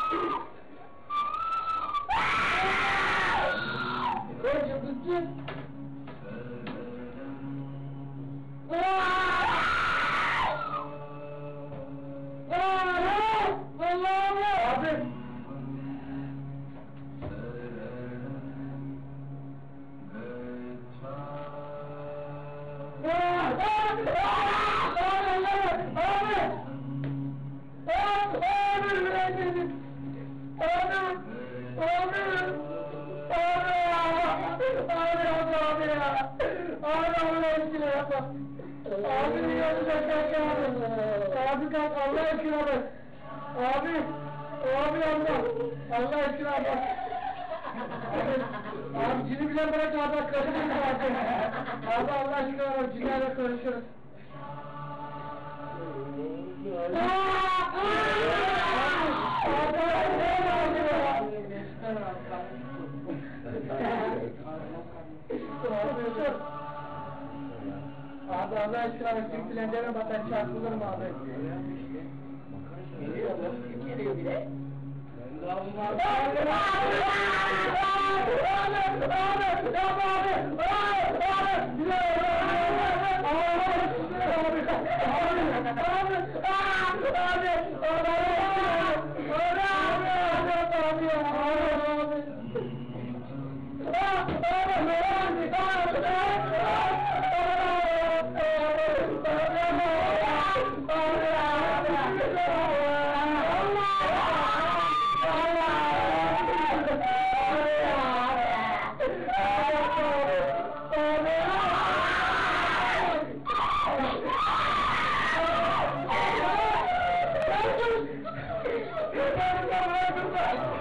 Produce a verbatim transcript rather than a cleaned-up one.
Koy yıldızcı. Allah'ım abi. Abi yanında kalk abi. Abi kalk Allah aşkına bak. Abi. Abi Allah. Allah aşkına bak. Abi. Abi cini bile bırak abi. Karışırız abi. Abi Allah aşkına bak. Ciniyle karışırız. Abi Allah aşkına Türk bilenlere bak ben çarpılırım abi. Geliyor mu? Kim geliyor bile? Ben de abim abi. Abi! Abi! Abi! Abi!